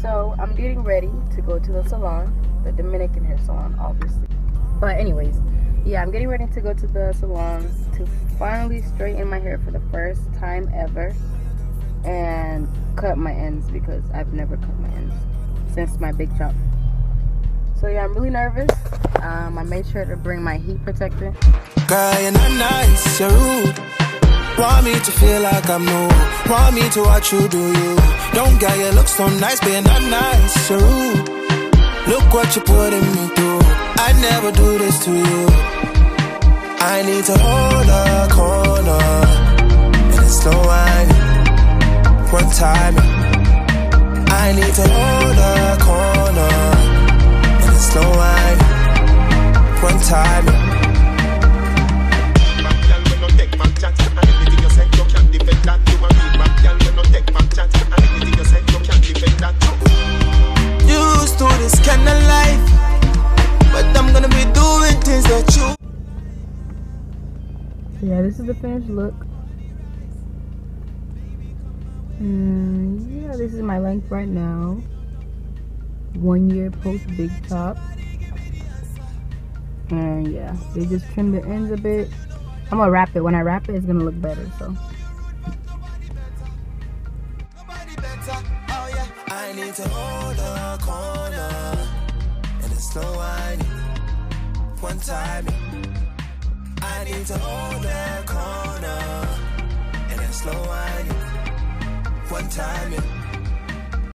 So I'm getting ready to go to the salon, the Dominican hair salon, obviously. But anyways, yeah, I'm getting ready to go to the salon to finally straighten my hair for the first time ever and cut my ends, because I've never cut my ends since my big chop. So yeah, I'm really nervous. I made sure to bring my heat protector. Girl, you're not nice, you're rude. Want me to feel like I'm new. Want me to watch you do you. Don't get you look so nice, but you're not nice, you're rude. Look what you're putting me through. I never do this to you. I need to hold a corner and it's slow wine. One time I need to hold a corner and it's slow wine. One time. Used to this kind of life, but I'm gonna be doing things that you. So yeah, this is the finished look. And yeah, this is my length right now. 1 year post big chop. And yeah, they just trimmed the ends a bit. I'm gonna wrap it. When I wrap it, it's gonna look better. So I need to hold a corner and it's slow winding. One time I need to hold a corner and it's slow winding. One time